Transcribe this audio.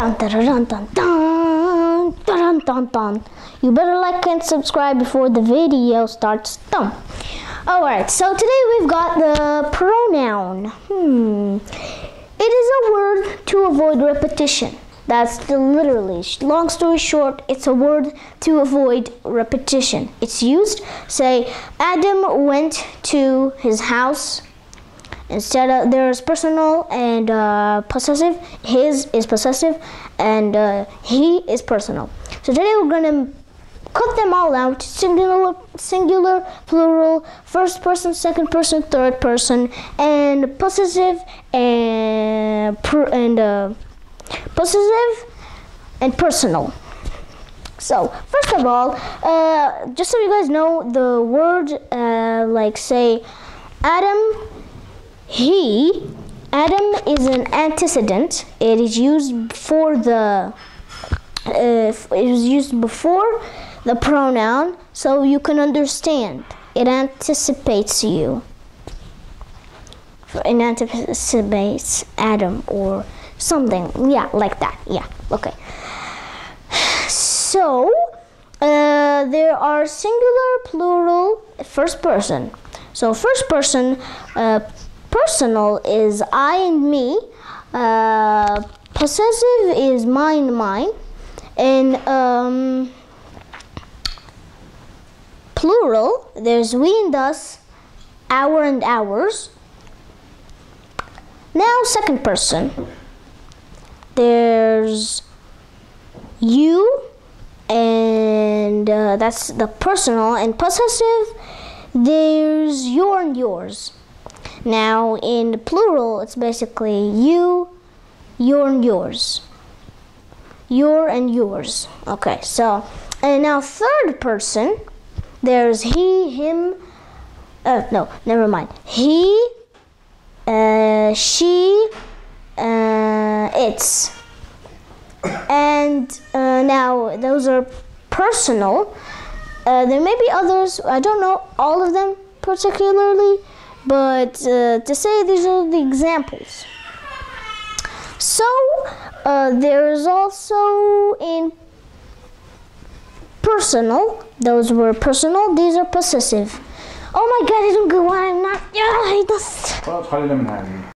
Dun dun dun dun dun dun dun dun. You better like and subscribe before the video starts. Alright, so today we've got the pronoun. It is a word to avoid repetition. That's literally, long story short, it's a word to avoid repetition. It's used, say, Adam went to his house. Instead of, there's personal and possessive. His is possessive and he is personal. So today we're gonna cut them all out: singular, plural, first person, second person, third person, and possessive and possessive and personal. So first of all, just so you guys know, the word like say Adam. Adam is an antecedent. It is used before the pronoun, so you can understand. It anticipates you. It anticipates Adam or something. Yeah, like that. Yeah. Okay. So there are singular, plural, first person. So first person. Personal is I and me. Possessive is mine, mine. And plural, there's we and us, our and ours. Now second person, there's you, and that's the personal. And possessive, there's your and yours. Now in the plural, it's basically you, your and yours. Your and yours. Okay, so, and now third person, there's he, him, no, never mind. He, she, it's. And now those are personal. There may be others, I don't know all of them particularly, but to say these are the examples. So there is also in personal, those were personal, these are possessive. Oh my god, I don't go on, I'm not,